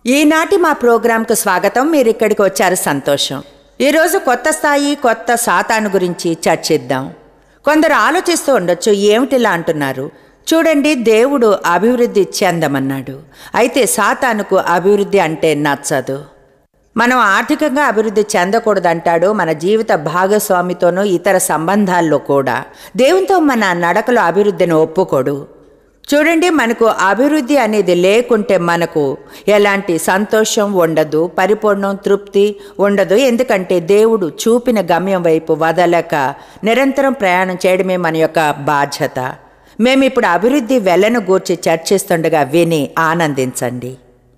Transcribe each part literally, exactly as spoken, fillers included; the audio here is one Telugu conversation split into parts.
ఈనాటి మా ప్రోగ్రాంకు స్వాగతం. మీరు ఇక్కడికి వచ్చారు, సంతోషం. ఈరోజు కొత్త స్థాయి, కొత్త సాతాను గురించి చర్చిద్దాం. కొందరు ఆలోచిస్తూ ఉండొచ్చు, ఏమిటిలా అంటున్నారు? చూడండి, దేవుడు అభివృద్ధి చెందమన్నాడు, అయితే సాతానుకు అభివృద్ధి అంటే నచ్చదు. మనం ఆర్థికంగా అభివృద్ధి చెందకూడదంటాడు. మన జీవిత భాగస్వామితోనూ ఇతర సంబంధాల్లో కూడా దేవునితో మన నడకలో అభివృద్ధిని ఒప్పుకోడు. చూడండి, మనకు అభివృద్ధి అనేది లేకుంటే మనకు ఎలాంటి సంతోషం ఉండదు, పరిపూర్ణం, తృప్తి ఉండదు. ఎందుకంటే దేవుడు చూపిన గమ్యం వైపు వదలక నిరంతరం ప్రయాణం చేయడమే మన యొక్క బాధ్యత. మేము ఇప్పుడు అభివృద్ధి వెలను గూర్చి చర్చిస్తుండగా విని ఆనందించండి.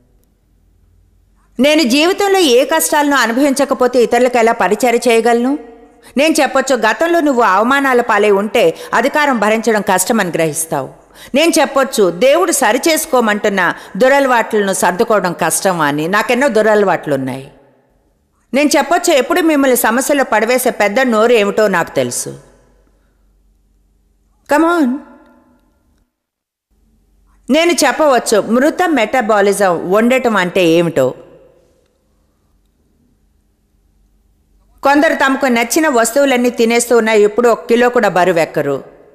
నేను జీవితంలో ఏ కష్టాలను అనుభవించకపోతే ఇతరులకు ఎలా పరిచయం చేయగలను? నేను చెప్పొచ్చు, గతంలో నువ్వు అవమానాల పాలై ఉంటే అధికారం భరించడం కష్టమని గ్రహిస్తావు. నేను చెప్పొచ్చు, దేవుడు సరిచేసుకోమంటున్న దురలవాట్లను సర్దుకోవడం కష్టం అని. నాకెన్నో దురలవాట్లు ఉన్నాయి. నేను చెప్పొచ్చు, ఎప్పుడు మిమ్మల్ని సమస్యలో పడవేసే పెద్ద నోరు ఏమిటో నాకు తెలుసు. కమాన్. నేను చెప్పవచ్చు, మృత మెటబాలిజం ఉండటం అంటే ఏమిటో. కొందరు తమకు నచ్చిన వస్తువులన్నీ తినేస్తూ ఉన్నాయి, ఎప్పుడు ఒక కిలో కూడా బరువెక్కరు.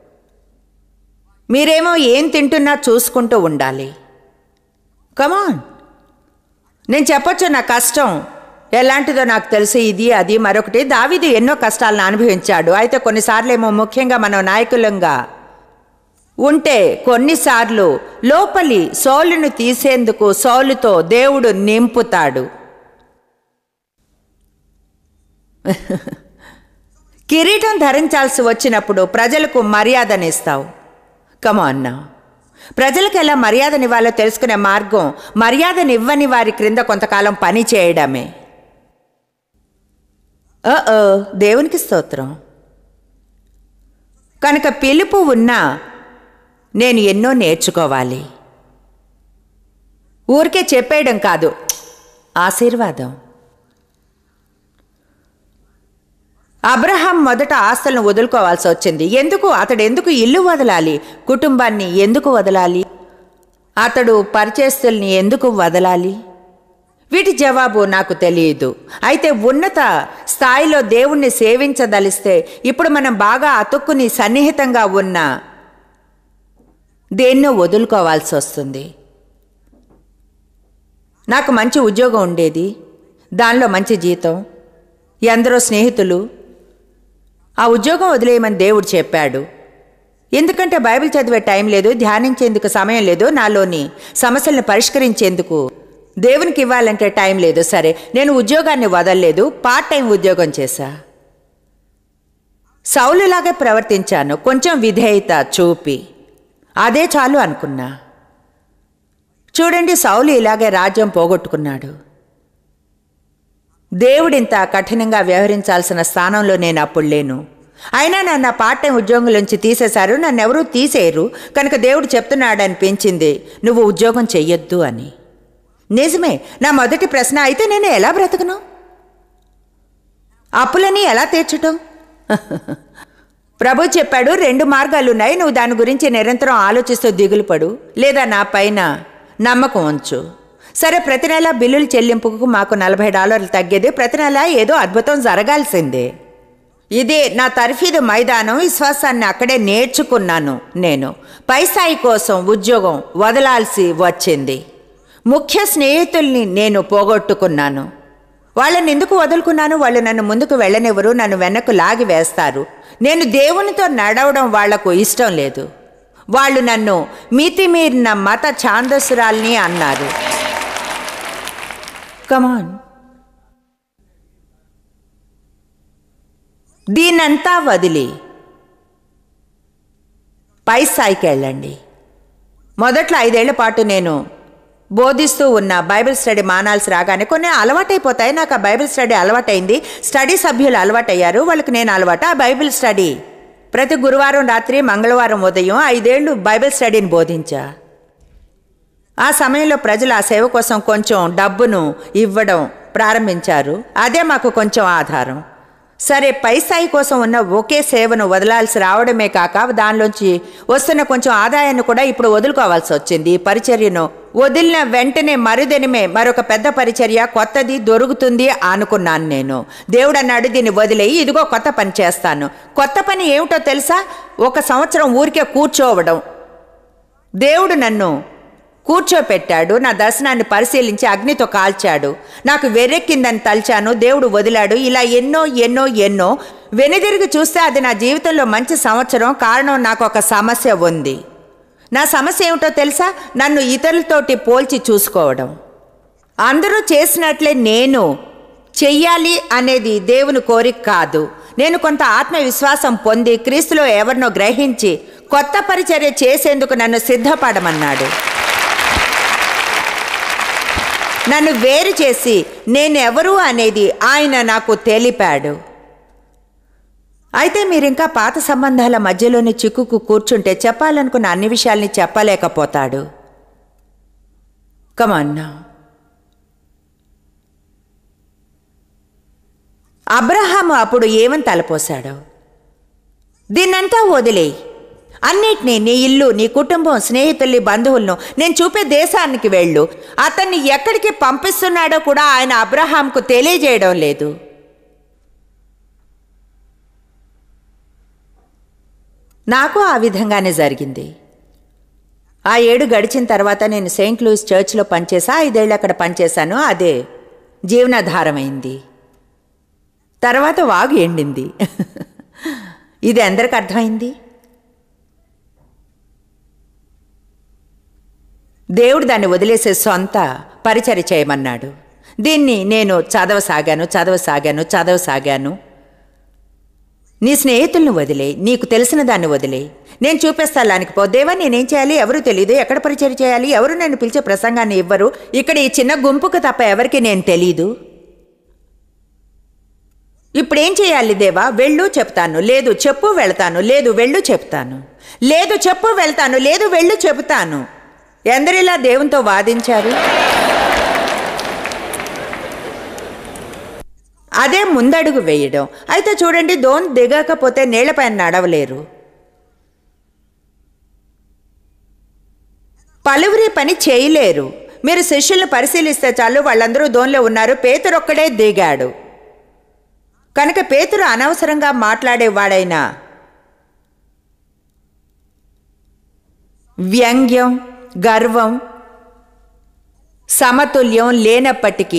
మీరేమో ఏం తింటున్నా చూసుకుంటూ ఉండాలి. కమాన్. నేను చెప్పొచ్చు, నా కష్టం ఎలాంటిదో నాకు తెలుసు, ఇది అది మరొకటి. దావీదు ఎన్నో కష్టాలను అనుభవించాడు. అయితే కొన్నిసార్లు ఏమో, ముఖ్యంగా మనం నాయకులంగా ఉంటే కొన్నిసార్లు లోపలి సౌలును తీసేందుకు సౌలుతో దేవుడు నింపుతాడు. కిరీటం ధరించాల్సి వచ్చినప్పుడు ప్రజలకు మర్యాదనిస్తావు. కమాన్ నా. ప్రజలకు ఎలా మర్యాదనివ్వాలో తెలుసుకునే మార్గం మర్యాదనివ్వని వారి క్రింద కొంతకాలం పని చేయడమే. ఓ దేవునికి స్తోత్రం. కనుక పిలుపు ఉన్నా నేను ఎన్నో నేర్చుకోవాలి. ఊరికే చెప్పేయడం కాదు, ఆశీర్వాదం. అబ్రహాం మొదట ఆస్తులను వదులుకోవాల్సి వచ్చింది. ఎందుకు? అతడు ఎందుకు ఇల్లు వదలాలి? కుటుంబాన్ని ఎందుకు వదలాలి? అతడు పరిచయస్తుల్ని ఎందుకు వదలాలి? వీటి జవాబు నాకు తెలియదు. అయితే ఉన్నత స్థాయిలో దేవుణ్ణి సేవించదలిస్తే ఇప్పుడు మనం బాగా అతుక్కుని సన్నిహితంగా ఉన్న దేన్నో వదులుకోవాల్సి వస్తుంది. నాకు మంచి ఉద్యోగం ఉండేది, దానిలో మంచి జీతం, ఎందరో స్నేహితులు. ఆ ఉద్యోగం వదిలేయమని దేవుడు చెప్పాడు. ఎందుకంటే బైబిల్ చదివే టైం లేదు, ధ్యానించేందుకు సమయం లేదు, నాలోని సమస్యలను పరిష్కరించేందుకు దేవునికి ఇవ్వాలంటే టైం లేదు. సరే, నేను ఉద్యోగాన్ని వదలలేదు, పార్ట్ టైం ఉద్యోగం చేశా. సౌలులాగే ప్రవర్తించాను, కొంచెం విధేయత చూపి. అదే చాలు అనుకున్నా. చూడండి, సౌలు ఇలాగే రాజ్యం పోగొట్టుకున్నాడు. దేవుడింత కఠినంగా వ్యవహరించాల్సిన స్థానంలో నేను అప్పుడు లేను. అయినా నన్ను పార్ట్ టైం ఉద్యోగం నుంచి తీసేశారు. నన్ను ఎవరూ తీసేయరు. కనుక దేవుడు చెప్తున్నాడు అనిపించింది, నువ్వు ఉద్యోగం చెయ్యొద్దు అని. నిజమే. నా మొదటి ప్రశ్న, అయితే నేను ఎలా బ్రతకను? అప్పులని ఎలా తీర్చటం? ప్రభు చెప్పాడు, రెండు మార్గాలున్నాయి. నువ్వు దాని గురించి నిరంతరం ఆలోచిస్తూ దిగులు పడు, లేదా నా పైన నమ్మకం ఉంచు. సరే, ప్రతి నెల బిల్లుల చెల్లింపుకు మాకు నలభై డాలర్లు తగ్గేది. ప్రతి నెల ఏదో అద్భుతం జరగాల్సిందే. ఇదే నా తర్ఫీదు మైదానం. విశ్వాసాన్ని అక్కడే నేర్చుకున్నాను. నేను పై స్థాయి కోసం ఉద్యోగం వదలాల్సి వచ్చింది. ముఖ్య స్నేహితుల్ని నేను పోగొట్టుకున్నాను. వాళ్ళని ఎందుకు వదులుకున్నాను? వాళ్ళు నన్ను ముందుకు వెళ్ళనివ్వరు, నన్ను వెనక్కు లాగి వేస్తారు. నేను దేవునితో నడవడం వాళ్లకు ఇష్టం లేదు. వాళ్ళు నన్ను మితిమీరిన మత ఛాందసురాల్ని అన్నారు. కమాన్. దీనంతా వదిలి పై స్థాయికి వెళ్ళండి. మొదట్లో ఐదేళ్ల పాటు నేను బోధిస్తూ ఉన్న బైబిల్ స్టడీ మానాల్సి రాగానే కొన్ని అలవాటైపోతాయి. నాకు ఆ బైబిల్ స్టడీ అలవాటైంది. స్టడీ సభ్యులు అలవాటయ్యారు, వాళ్ళకి నేను అలవాటు. ఆ బైబిల్ స్టడీ ప్రతి గురువారం రాత్రి, మంగళవారం ఉదయం ఐదేళ్లు బైబిల్ స్టడీని బోధించా. ఆ సమయంలో ప్రజలు ఆ సేవ కోసం కొంచెం డబ్బును ఇవ్వడం ప్రారంభించారు. అదే మాకు కొంచెం ఆధారం. సరే, పై స్థాయి కోసం ఉన్న ఒకే సేవను వదలాల్సి రావడమే కాక దానిలోంచి వస్తున్న కొంచెం ఆదాయాన్ని కూడా ఇప్పుడు వదులుకోవాల్సి వచ్చింది. ఈ పరిచర్యను వదిలిన వెంటనే మరుదినమే మరొక పెద్ద పరిచర్య కొత్తది దొరుకుతుంది అనుకున్నాను నేను. దేవుడు అన్నాడు, దీన్ని వదిలేయి, ఇదిగో కొత్త పని చేస్తాను. కొత్త పని ఏమిటో తెలుసా? ఒక సంవత్సరం ఊరికే కూర్చోవడం. దేవుడు నన్ను కూర్చోపెట్టాడు, నా దర్శనాన్ని పరిశీలించి అగ్నితో కాల్చాడు. నాకు వెర్రెక్కిందని తలిచాను, దేవుడు వదిలాడు. ఇలా ఎన్నో ఎన్నో ఎన్నో వెనుదిరిగి చూస్తే అది నా జీవితంలో మంచి సంవత్సరం. కారణం, నాకు ఒక సమస్య ఉంది. నా సమస్య ఏమిటో తెలుసా? నన్ను ఇతరులతోటి పోల్చి చూసుకోవడం. అందరూ చేసినట్లే నేను చెయ్యాలి అనేది దేవుని కోరిక కాదు. నేను కొంత ఆత్మవిశ్వాసం పొంది క్రీస్తులో ఎవరినో గ్రహించి కొత్త పరిచర్య చేసేందుకు నన్ను సిద్ధపడమన్నాడు. నన్ను వేరు చేసి నేనెవరు అనేది ఆయన నాకు తెలిపాడు. అయితే మీరింకా పాత సంబంధాల మధ్యలోనే చిక్కుకు కూర్చుంటే చెప్పాలనుకున్న అన్ని విషయాల్ని చెప్పలేకపోతాడు. కమన్నా, అబ్రహాము అప్పుడు ఏమని తలపోశాడు? దీన్నంతా వదిలేయి, అన్నిటినీ, నీ ఇల్లు, నీ కుటుంబం, స్నేహితుల్ని, బంధువులను, నేను చూపే దేశానికి వెళ్ళు. అతన్ని ఎక్కడికి పంపిస్తున్నాడో కూడా ఆయన అబ్రహాంకు తెలియజేయడం లేదు. నాకు ఆ విధంగానే జరిగింది. ఆ ఏడు గడిచిన తర్వాత నేను సెయింట్ లూయిస్ చర్చ్లో పనిచేసా. ఐదేళ్ళు అక్కడ పనిచేశాను. అదే జీవనాధారమైంది. తర్వాత వాగు ఎండింది. ఇది అందరికి అర్థమైంది. దేవుడు దాన్ని వదిలేసే సొంత పరిచర్య చేయమన్నాడు. దీన్ని నేను చదవసాగాను చదవసాగాను చదవసాగాను నీ స్నేహితులను వదిలే, నీకు తెలిసిన దాన్ని వదిలే, నేను చూపిస్తాను దానికి పో. దేవా, నేనేం చేయాలి? ఎవరు తెలియదు. ఎక్కడ పరిచర్య చేయాలి? ఎవరు నేను పిలిచే ప్రసంగాన్ని ఇవ్వరు. ఇక్కడ ఈ చిన్న గుంపుకు తప్ప ఎవరికి నేను తెలీదు. ఇప్పుడేం చేయాలి దేవా? వెళ్ళు, చెప్తాను. లేదు, చెప్పు, వెళ్తాను. లేదు, వెళ్ళు, చెప్తాను. లేదు, చెప్పు, వెళ్తాను. లేదు, వెళ్ళు, చెబుతాను. ఎందరిలా దేవునితో వాదించారు? అదే ముందడుగు వేయడం. అయితే చూడండి, దోన్ దిగకపోతే నీళ్లపైన నడవలేరు. పలువురి పని చేయలేరు. మీరు శిష్యులను పరిశీలిస్తే చాలు, వాళ్ళందరూ దోన్లో ఉన్నారు. పేతురొక్కడే దిగాడు. కనుక పేతురు అనవసరంగా మాట్లాడేవాడైనా వ్యంగ్యం, గర్వం, సమతుల్యం లేనప్పటికీ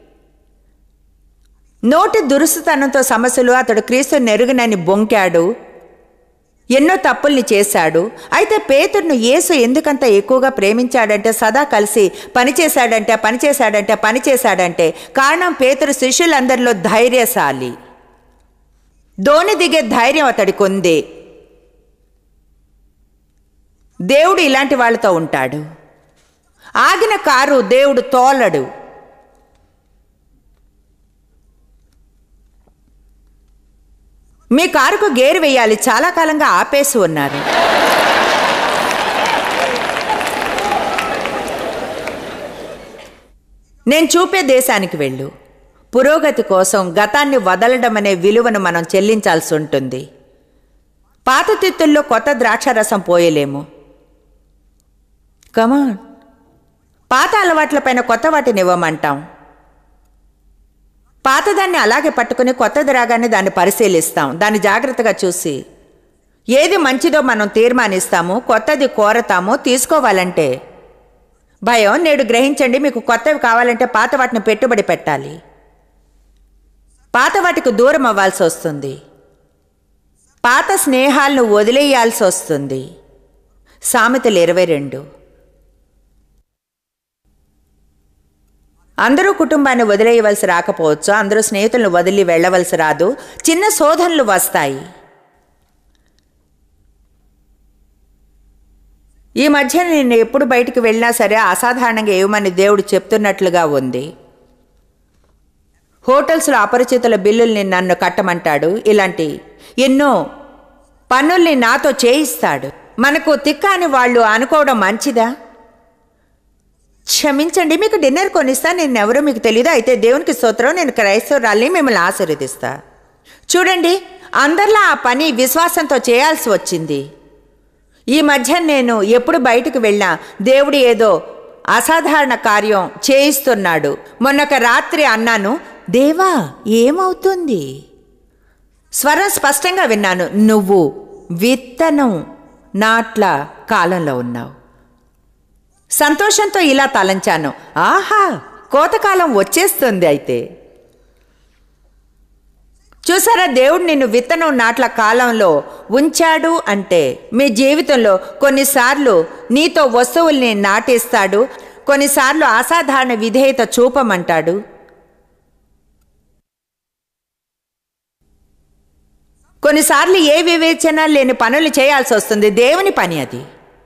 నోటి దురుసుతనంతో సమస్యలు అతడు క్రీస్తు నెరుగునని బొంకాడు. ఎన్నో తప్పుల్ని చేశాడు. అయితే పేతురును యేసు ఎందుకంత ఎక్కువగా ప్రేమించాడంటే, సదా కలిసి పనిచేశాడంటే పనిచేశాడంటే పనిచేశాడంటే కారణం పేతురు శిష్యులందరిలో ధైర్యశాలి. దోణి దిగే ధైర్యం అతడికి ఉంది. దేవుడు ఇలాంటి వాళ్ళతో ఉంటాడు. ఆగిన కారు దేవుడు తోలడు. మీ కారుకు గేరు వేయాలి, చాలా కాలంగా ఆపేసి ఉన్నారు. నేను చూపే దేశానికి వెళ్ళు. పురోగతి కోసం గతాన్ని వదలడం అనే విలువను మనం చెల్లించాల్సి ఉంటుంది. పాత తిత్తుల్లో కొత్త ద్రాక్షరసం పోయలేము. కమాన్, పాత అలవాట్లపైన కొత్త వాటిని ఇవ్వమంటాం. పాతదాన్ని అలాగే పట్టుకుని కొత్తది రాగానే దాన్ని పరిశీలిస్తాం. దాన్ని జాగ్రత్తగా చూసి ఏది మంచిదో మనం తీర్మానిస్తాము. కొత్తది కోరతాము. తీసుకోవాలంటే భయం. నేడు గ్రహించండి, మీకు కొత్తవి కావాలంటే పాత వాటిని పెట్టుబడి పెట్టాలి. పాత వాటికి దూరం అవ్వాల్సి వస్తుంది. పాత స్నేహాలను వదిలేయాల్సి వస్తుంది. సామెతలు ఇరవై రెండు. అందరూ కుటుంబాన్ని వదిలేయవలసి రాకపోవచ్చు. అందరూ స్నేహితులను వదిలి వెళ్ళవలసి రాదు. చిన్న శోధనలు వస్తాయి. ఈ మధ్య నేను ఎప్పుడు బయటికి వెళ్ళినా సరే అసాధారణంగా ఏమని దేవుడు చెప్తున్నట్లుగా ఉంది. హోటల్స్లో అపరిచితుల బిల్లుల్ని నన్ను కట్టమంటాడు. ఇలాంటి ఎన్నో పనుల్ని నాతో చేయిస్తాడు. మనకు తిక్కాని వాళ్ళు అనుకోవడం మంచిదా? క్షమించండి, మీకు డిన్నర్ కొనిస్తా, నేను ఎవరో మీకు తెలియదు. అయితే దేవునికి స్తోత్రం, నేను క్రైస్తవురాల్ని, మిమ్మల్ని ఆశీర్వదిస్తా. చూడండి, అందరిలా ఆ పని విశ్వాసంతో చేయాల్సి వచ్చింది. ఈ మధ్య నేను ఎప్పుడు బయటకు వెళ్ళినా దేవుడు ఏదో అసాధారణ కార్యం చేయిస్తున్నాడు. మొన్నొక రాత్రి అన్నాను, దేవా ఏమవుతుంది? స్వరం స్పష్టంగా విన్నాను, నువ్వు విత్తనం నాట్ల కాలంలో ఉన్నావు. సంతోషంతో ఇలా తలంచాను, ఆహా కోతకాలం వచ్చేస్తుంది. అయితే చూసారా, దేవుడు నిన్ను విత్తనం నాట్ల కాలంలో ఉంచాడు అంటే మీ జీవితంలో కొన్నిసార్లు నీతో వస్తువుల్ని నాటేస్తాడు, కొన్నిసార్లు అసాధారణ విధేయత చూపమంటాడు. కొన్నిసార్లు ఏ వివేచన లేని పనులు చేయాల్సి వస్తుంది. దేవుని పని అది.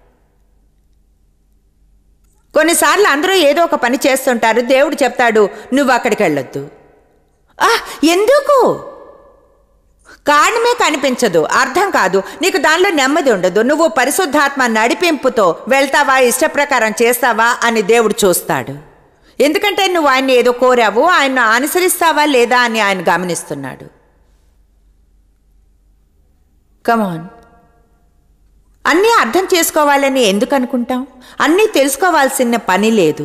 కొన్నిసార్లు అందరూ ఏదో ఒక పని చేస్తుంటారు. దేవుడు చెప్తాడు, నువ్వు అక్కడికి వెళ్ళొద్దు. ఆ ఎందుకు? కారణమే కనిపించదు, అర్థం కాదు, నీకు దానిలో నెమ్మది ఉండదు. నువ్వు పరిశుద్ధాత్మ నడిపింపుతో వెళ్తావా, ఇష్టప్రకారం చేస్తావా అని దేవుడు చూస్తాడు. ఎందుకంటే నువ్వు ఆయన్ని ఏదో కోరావు, ఆయన అనుసరిస్తావా లేదా అని ఆయన గమనిస్తున్నాడు. కమాన్, అన్నీ అర్థం చేసుకోవాలని ఎందుకు అనుకుంటాం? అన్నీ తెలుసుకోవాల్సిన పని లేదు.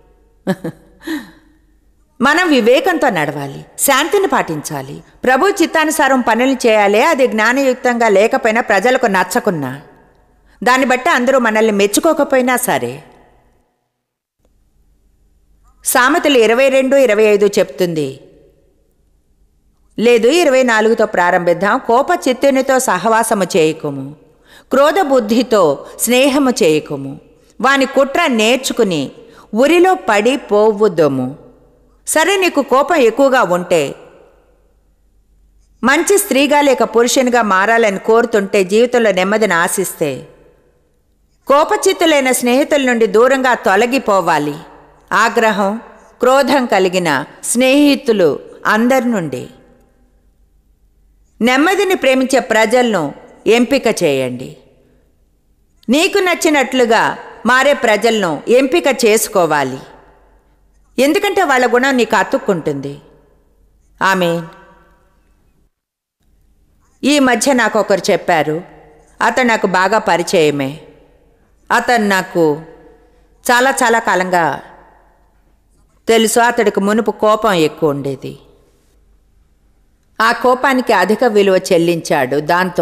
మనం వివేకంతో నడవాలి, శాంతిని పాటించాలి, ప్రభు చిత్తానుసారం పనులు చేయాలి. అది జ్ఞానయుక్తంగా లేకపోయినా, ప్రజలకు నచ్చకున్నా, దాన్ని బట్టి అందరూ మనల్ని మెచ్చుకోకపోయినా సరే. సామెతలు ఇరవై రెండు ఇరవై ఐదు చెప్తుంది, లేదు ఇరవై నాలుగుతో ప్రారంభిద్దాం. కోప చిత్తునితో సహవాసము చేయకుము, క్రోధ బుద్ధితో స్నేహము చేయకుము, వాని కుట్ర నేర్చుకుని ఉరిలో పడి పోవుదము. సరే, నీకు కోపం ఎక్కువగా ఉంటే, మంచి స్త్రీగా లేక పురుషునిగా మారాలని కోరుతుంటే, జీవితంలో నెమ్మదిని ఆశిస్తే, కోపచిత్తులైన స్నేహితుల నుండి దూరంగా తొలగిపోవాలి. ఆగ్రహం, క్రోధం కలిగిన స్నేహితులు అందరి నుండి. నెమ్మదిని ప్రేమించే ప్రజలను ఎంపిక చేయండి. నీకు నచ్చినట్లుగా మారే ప్రజలను ఎంపిక చేసుకోవాలి. ఎందుకంటే వాళ్ళ గుణం నీకు అతుక్కుంటుంది. ఆమేన్. ఈ మధ్య నాకు ఒకరు చెప్పారు, అతను నాకు బాగా పరిచయమే. అతను నాకు చాలా చాలా కాలంగా తెలుసు. అతడికి మునుపు కోపం ఎక్కువ ఉండేది. ఆ కోపానికి అధిక విలువ చెల్లించాడు. దాంతో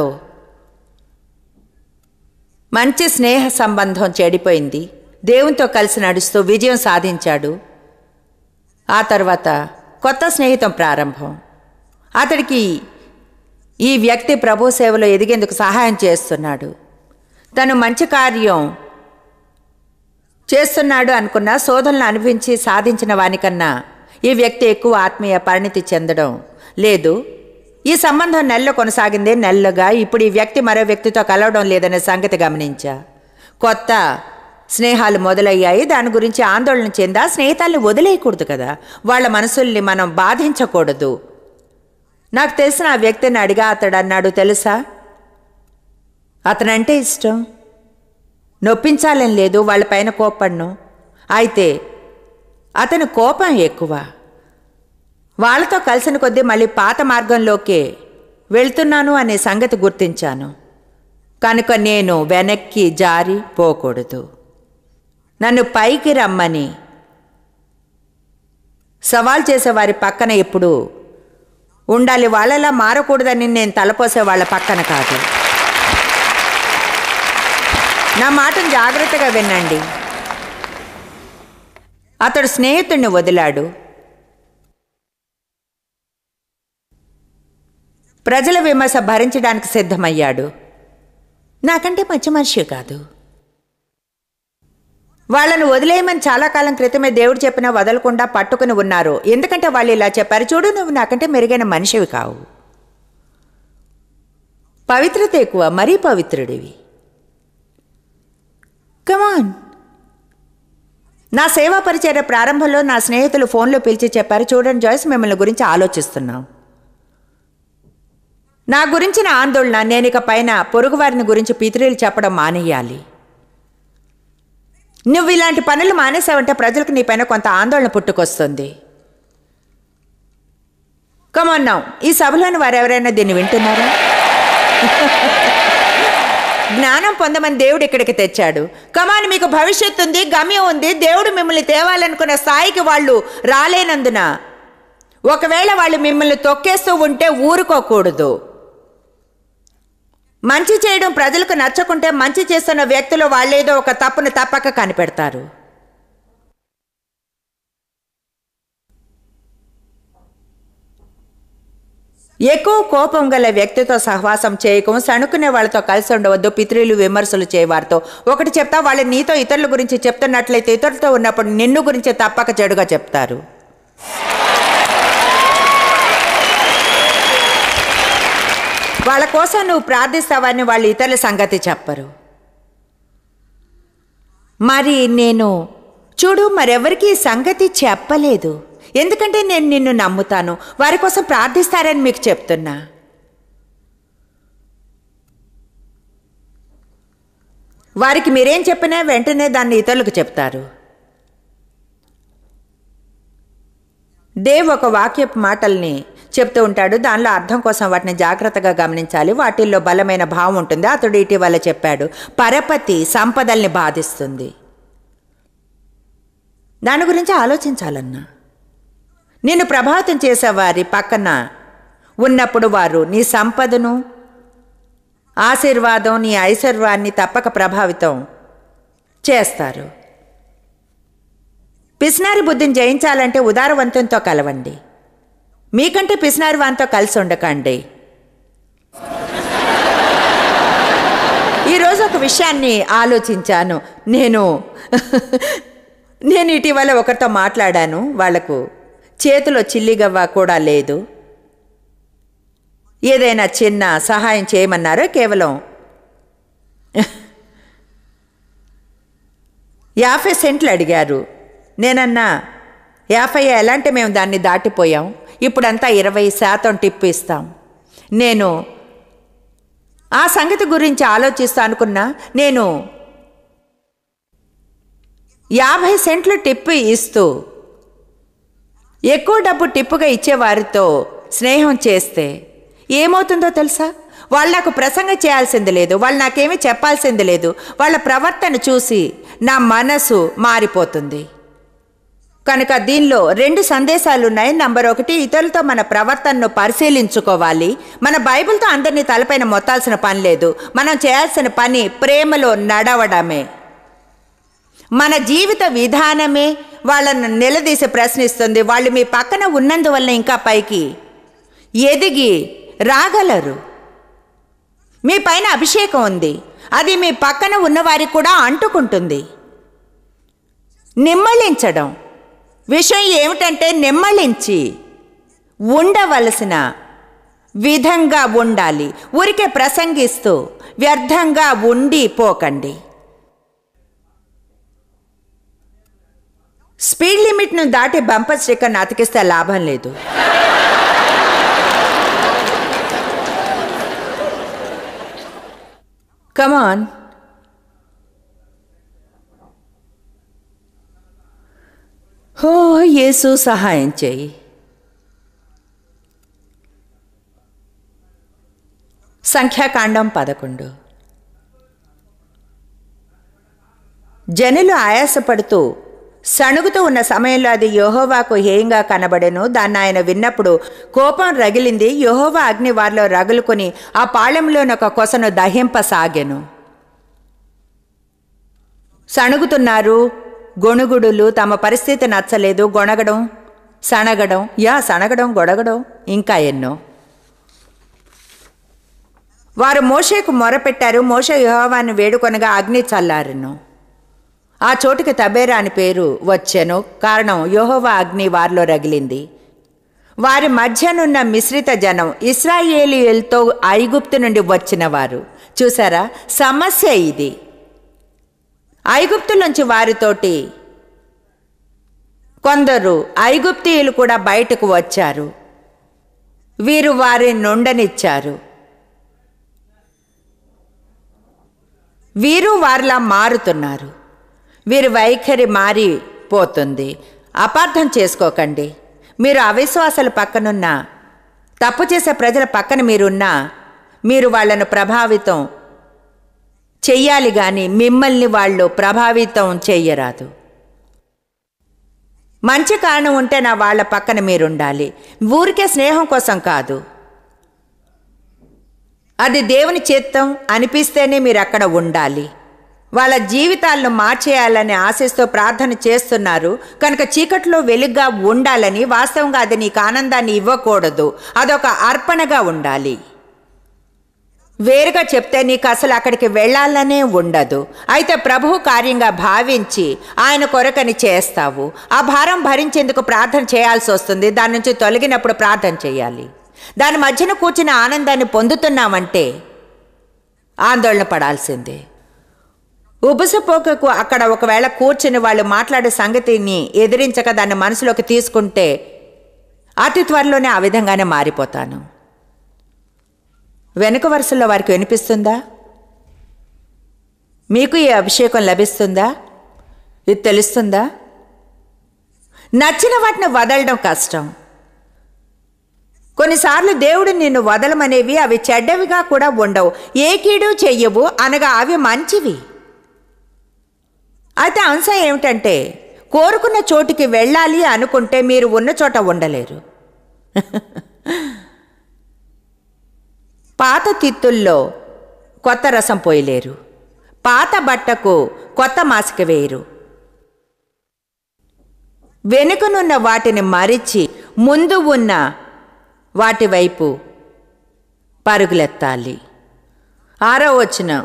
మంచి స్నేహ సంబంధం చెడిపోయింది. దేవునితో కలిసి నడుస్తూ విజయం సాధించాడు. ఆ తర్వాత కొత్త స్నేహితం ప్రారంభం. అతడికి ఈ వ్యక్తి ప్రభు సేవలో ఎదిగేందుకు సహాయం చేస్తున్నాడు. తను మంచి కార్యం చేస్తున్నాడు అనుకున్న శోధనలు అనుభవించి సాధించిన వానికన్నా ఈ వ్యక్తి ఎక్కువ ఆత్మీయ పరిణితి చెందడం లేదు. ఈ సంబంధం నెలలో కొనసాగిందే నెలలుగా. ఇప్పుడు ఈ వ్యక్తి మరో వ్యక్తితో కలవడం లేదనే సంగతి గమనించా. కొత్త స్నేహాలు మొదలయ్యాయి. దాని గురించి ఆందోళన చెందా. స్నేహితాల్ని వదిలేయకూడదు కదా, వాళ్ళ మనసుల్ని మనం బాధించకూడదు. నాకు తెలిసిన ఆ వ్యక్తిని అడిగా. అతడు అన్నాడు, తెలుసా, అతనంటే ఇష్టం, నొప్పించాలని లేదు, వాళ్ళపైన కోపడ్ను. అయితే అతని కోపం ఎక్కువ. వాళ్ళతో కలిసిన కొద్దీ మళ్ళీ పాత మార్గంలోకే వెళ్తున్నాను అనే సంగతి గుర్తించాను. కనుక నేను వెనక్కి జారి పోకూడదు. నన్ను పైకి రమ్మని సవాల్ చేసేవారి పక్కన ఎప్పుడు ఉండాలి. వాళ్ళలా మారకూడదని నేను తలపోసే వాళ్ళ పక్కన కాదు. నా మాటను జాగ్రత్తగా వినండి. అతడు స్నేహితుడిని వదిలాడు. ప్రజల విమర్శ భరించడానికి సిద్ధమయ్యాడు. నాకంటే మంచి మనిషి కాదు. వాళ్ళను వదిలేయమని చాలా కాలం క్రితమే దేవుడు చెప్పినా వదలకుండా పట్టుకుని ఉన్నారు. ఎందుకంటే వాళ్ళు ఇలా చెప్పారు, చూడు నువ్వు నాకంటే మెరుగైన మనిషివి కావు, పవిత్రత ఎక్కువ, మరీ పవిత్రుడివి. కమాన్. నా సేవా పరిచర్య ప్రారంభంలో నా స్నేహితులు ఫోన్లో పిలిచి చెప్పారు, చూడండి జాయ్స్, మిమ్మల్ని గురించి ఆలోచిస్తున్నాం. నా గురించిన ఆందోళన, నేను ఇక పైన పొరుగువారిని గురించి పితరులు చెప్పడం మానేయాలి. నువ్వు ఇలాంటి పనులు మానేసావంటే ప్రజలకు నీ పైన కొంత ఆందోళన పుట్టుకొస్తుంది. కమన్నాం, ఈ సభలోని వారెవరైనా దీన్ని వింటున్నారా? జ్ఞానం పొందమని దేవుడు ఇక్కడికి తెచ్చాడు. కమాన్, మీకు భవిష్యత్తు ఉంది, గమ్యం ఉంది. దేవుడు మిమ్మల్ని తేవాలనుకున్న స్థాయికి వాళ్ళు రాలేనందున ఒకవేళ వాళ్ళు మిమ్మల్ని తొక్కేస్తూ ఉంటే ఊరుకోకూడదు. మంచి చేయడం ప్రజలకు నచ్చకుంటే మంచి చేస్తున్న వ్యక్తులు వాళ్ళేదో ఒక తప్పును తప్పక కనిపెడతారు. ఎక్కువ కోపం గల వ్యక్తితో సహవాసం చేయకం, సణుకునే వాళ్ళతో కలిసి ఉండవద్దు. పితృలు విమర్శలు చేయవారితో ఒకటి చెప్తా, వాళ్ళు నీతో ఇతరుల గురించి చెప్తున్నట్లయితే ఇతరులతో ఉన్నప్పుడు నిన్ను గురించి తప్పక చెడుగా చెప్తారు. వాళ్ళ కోసం నువ్వు ప్రార్థిస్తావని వాళ్ళు ఇతరుల సంగతి చెప్పరు. మరి నేను చూడు మరెవరికి సంగతి చెప్పలేదు, ఎందుకంటే నేను నిన్ను నమ్ముతాను, వారి కోసం ప్రార్థిస్తారని మీకు చెప్తున్నా. వారికి మీరేం చెప్పినా వెంటనే దాన్ని ఇతరులకు చెప్తారు. దేవ్ ఒక వాక్యపు మాటల్ని చెప్తూ ఉంటాడు, దానిలో అర్థం కోసం వాటిని జాగ్రత్తగా గమనించాలి. వాటిల్లో బలమైన భావం ఉంటుంది. అతడు ఇటీవల చెప్పాడు, పరపతి సంపదల్ని బాధిస్తుంది. దాని గురించి ఆలోచించాలన్నా. నిన్ను ప్రభావితం చేసేవారి పక్కన ఉన్నప్పుడు వారు నీ సంపదను, ఆశీర్వాదం, నీ ఐశ్వర్యాన్ని తప్పక ప్రభావితం చేస్తారు. పిసినారి బుద్ధిని జయించాలంటే ఉదారవంతంతో కలవండి. మీకంటే పిసినారి వాంతో కలిసి ఉండకండి. ఈరోజు ఒక విషయాన్ని ఆలోచించాను. నేను నేను ఇటీవల ఒకరితో మాట్లాడాను. వాళ్లకు చేతిలో చిల్లిగవ్వ కూడా లేదు. ఏదైనా చిన్న సహాయం చేయమన్నారో కేవలం యాభై సెంట్లు అడిగారు. నేనన్నా, యాభై ఎలాంటి మేము దాన్ని దాటిపోయాం, ఇప్పుడంతా ఇరవై శాతం టిప్ ఇస్తాం. నేను ఆ సంగతి గురించి ఆలోచిస్తూ అనుకున్నా, నేను యాభై సెంట్లు టిప్ ఇస్తూ ఎక్కువ డబ్బు టిప్పుగా ఇచ్చేవారితో స్నేహం చేస్తే ఏమవుతుందో తెలుసా? వాళ్ళు నాకు ప్రసంగం చేయాల్సింది లేదు, వాళ్ళు నాకేమీ చెప్పాల్సింది లేదు. వాళ్ళ ప్రవర్తన చూసి నా మనసు మారిపోతుంది. కనుక దీనిలో రెండు సందేశాలు ఉన్నాయి. నంబర్ ఒకటి, ఇతరులతో మన ప్రవర్తనను పరిశీలించుకోవాలి. మన బైబిల్తో అందరినీ తలపైన మొత్తాల్సిన పని లేదు. మనం చేయాల్సిన పని ప్రేమలో నడవడమే. మన జీవిత విధానమే వాళ్ళను నిలదీసి ప్రశ్నిస్తుంది. వాళ్ళు మీ పక్కన ఉన్నందువల్ల ఇంకా పైకి ఎదిగి రాగలరు. మీ పైన అభిషేకం ఉంది, అది మీ పక్కన ఉన్నవారికి కూడా అంటుకుంటుంది. నిమ్మళించడం విషయం ఏమిటంటే, నిమ్మళించి ఉండవలసిన విధంగా ఉండాలి. ఊరికే ప్రసంగిస్తూ వ్యర్థంగా ఉండి పోకండి. స్పీడ్ లిమిట్ను దాటి బంపర్ స్టిక్కర్ను అతికిస్తే లాభం లేదు. కమాన్, ఓ యేసు సహాయం చేయి. సంఖ్యాకాండం పదకొండు. జనులు ఆయాసపడుతూ సణుగుతూ ఉన్న సమయంలో అది యెహోవాకు హేయంగా కనబడెను. దాన్ని ఆయన విన్నప్పుడు కోపం రగిలింది. యెహోవా అగ్ని వారిలో రగులుకొని ఆ పాళెంలోనొక కొసను దహింపసాగెను. సణుగుతున్నారు, గొణుగుడులు, తమ పరిస్థితి నచ్చలేదు, గొణగడం, సణగడం, యా సణగడం, గొడగడం, ఇంకా ఎన్నో. వారు మోషేకు మొరపెట్టారు. మోషే యెహోవాను వేడుకొనగా అగ్ని చల్లారెను. ఆ చోటుకి తబేరా అని పేరు వచ్చెను. కారణం, యెహోవా అగ్ని వారిలో రగిలింది. వారి మధ్యనున్న మిశ్రిత జనం ఇశ్రాయేలీయులతో ఐగుప్తు నుండి వచ్చిన వారు. చూసారా, సమస్య ఇది. ఐగుప్తులోంచి వారితోటి కొందరు ఐగుప్తీయులు కూడా బయటకు వచ్చారు. వీరు వారిని నుండనిచ్చారు. వీరు వారిలా మారుతున్నారు. వీరి వైఖరి మారిపోతుంది. అపార్థం చేసుకోకండి. మీరు అవిశ్వాసాల పక్కనున్న తప్పు చేసే ప్రజల పక్కన మీరున్నా మీరు వాళ్ళను ప్రభావితం చెయ్యాలి కానీ మిమ్మల్ని వాళ్ళు ప్రభావితం చెయ్యరాదు. మంచి కారణం ఉంటే నా వాళ్ళ పక్కన మీరుండాలి. ఊరికే స్నేహం కోసం కాదు, అది దేవుని చిత్తం అనిపిస్తేనే మీరు అక్కడ ఉండాలి. వాళ్ళ జీవితాలను మార్చేయాలని ఆశిస్తూ ప్రార్థన చేస్తున్నారు కనుక చీకట్లో వెలుగ్గా ఉండాలని. వాస్తవంగా అది నీకు ఆనందాన్ని ఇవ్వకూడదు, అదొక అర్పణగా ఉండాలి. వేరుగా చెప్తే నీకు అసలు అక్కడికి వెళ్ళాలనే ఉండదు. అయితే ప్రభువు కార్యంగా భావించి ఆయన కొరకని చేస్తావు. ఆ భారం భరించేందుకు ప్రార్థన చేయాల్సి వస్తుంది. దాని నుంచి తొలగినప్పుడు ప్రార్థన చేయాలి. దాని మధ్యన కూర్చుని ఆనందాన్ని పొందుతున్నామంటే ఆందోళన పడాల్సిందే. ఉబుసపోకకు అక్కడ ఒకవేళ కూర్చుని వాళ్ళు మాట్లాడే సంగతిని ఎదిరించక దాన్ని మనసులోకి తీసుకుంటే అతి త్వరలోనే ఆ విధంగానే మారిపోతాను. వెనుక వరుసల్లో వారికి వినిపిస్తుందా? మీకు ఈ అభిషేకం లభిస్తుందా? ఇది తెలుస్తుందా? నచ్చిన వాటిని వదలడం కష్టం. కొన్నిసార్లు దేవుడు నిన్ను వదలమనేవి అవి చెడ్డవిగా కూడా ఉండవు. ఏ కీడు చెయ్యవు అనగా అవి మంచివి. అయితే అంశం ఏమిటంటే కోరుకున్న చోటుకి వెళ్ళాలి అనుకుంటే మీరు ఉన్న చోట ఉండలేరు. పాత తిత్తుల్లో కొత్త రసం పోయలేరు, పాత బట్టకు కొత్త మాసిక వేయరు. వెనుకనున్న వాటిని మరిచి ముందు ఉన్న వాటి వైపు పరుగులెత్తాలి. ఆరో వచనం,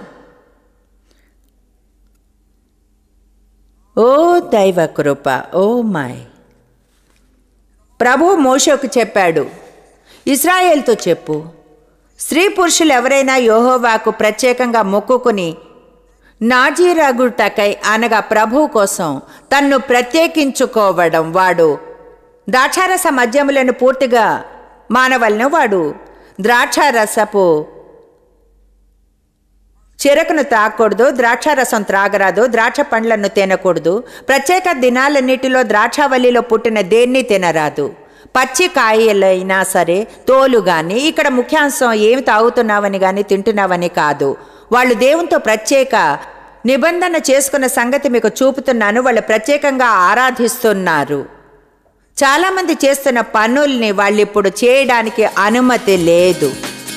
ఓ దైవ కృప, ఓ మై. ప్రభువు మోషేకు చెప్పాడు, ఇశ్రాయేలుతో చెప్పు, స్త్రీ పురుషులు ఎవరైనా యెహోవాకు ప్రత్యేకంగా మొక్కుకుని నాజీరగుటకై అనగా ప్రభువు కోసం తన్ను ప్రత్యేకించుకోవడం, వాడు ద్రాక్షారస మద్యములను పూర్తిగా మానవలను, వాడు ద్రాక్షారసపు చెరకును తాగకూడదు, ద్రాక్షారసం త్రాగరాదు, ద్రాక్ష పండ్లను తినకూడదు, ప్రత్యేక దినాలన్నిటిలో ద్రాక్షావల్లిలో పుట్టిన దేన్ని తినరాదు, పచ్చి కాయలైనా సరే తోలు కానీ. ఇక్కడ ముఖ్యాంశం ఏమి తాగుతున్నావని కానీ తింటున్నావని కాదు. వాళ్ళు దేవునితో ప్రత్యేక నిబంధన చేసుకున్న సంగతి మీకు చూపుతున్నాను. వాళ్ళు ప్రత్యేకంగా ఆరాధిస్తున్నారు. చాలామంది చేస్తున్న పనుల్ని వాళ్ళు ఇప్పుడు చేయడానికి అనుమతి లేదు.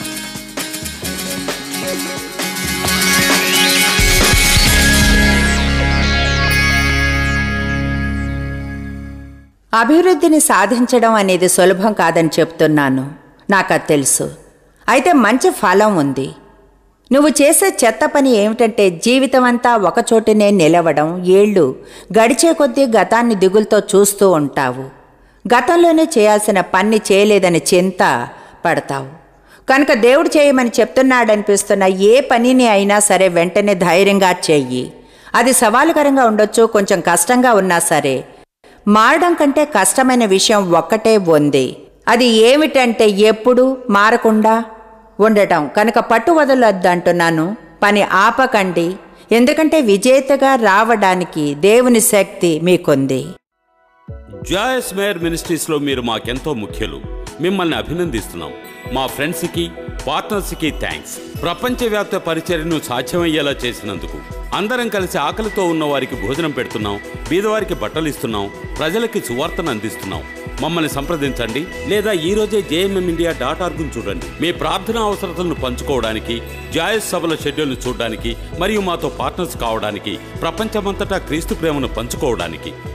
అభివృద్ధిని సాధించడం అనేది సులభం కాదని చెప్తున్నాను, నాకు అది తెలుసు. అయితే మంచి ఫలం ఉంది. నువ్వు చేసే చెత్త పని ఏమిటంటే జీవితం అంతా ఒకచోటనే నిలవడం. ఏళ్ళు గడిచే కొద్దీ గతాన్ని దిగులతో చూస్తూ ఉంటావు. గతంలోనే చేయాల్సిన పని చేయలేదని చింత పడతావు. కనుక దేవుడు చేయమని చెప్తున్నాడనిపిస్తున్న ఏ పనిని అయినా సరే వెంటనే ధైర్యంగా చెయ్యి. అది సవాలుకరంగా ఉండొచ్చు, కొంచెం కష్టంగా ఉన్నా సరే. మారడం కంటే కష్టమైన విషయం ఒక్కటే ఉంది. అది ఏమిటంటే ఎప్పుడూ మారకుండా ఉండటం. కనుక పట్టు వదలొద్దు అంటున్నాను. పని ఆపకండి, ఎందుకంటే విజేతగా రావడానికి దేవుని శక్తి మీకుంది. జాయస్ మేయర్ మినిస్ట్రీస్లో మీరు మాకెంతో ముఖ్యులు. మిమ్మల్ని అభినందిస్తున్నాం. మా ఫ్రెండ్స్కి, పార్ట్నర్స్కి థ్యాంక్స్. ప్రపంచవ్యాప్త పరిచర్యను సాధ్యమయ్యేలా చేసినందుకు. అందరం కలిసి ఆకలితో ఉన్న వారికి భోజనం పెడుతున్నాం, బీదవారికి బట్టలు ఇస్తున్నాం, ప్రజలకి సువార్తను అందిస్తున్నాం. మమ్మల్ని సంప్రదించండి లేదా ఈరోజే జేఎంఎం ఇండియా డాట్ ఆర్గ్ను చూడండి. మీ ప్రార్థనా అవసరతలను పంచుకోవడానికి, జాయస్ సభల షెడ్యూల్ను చూడడానికి మరియు మాతో పార్ట్నర్స్ కావడానికి, ప్రపంచమంతటా క్రీస్తు ప్రేమను పంచుకోవడానికి.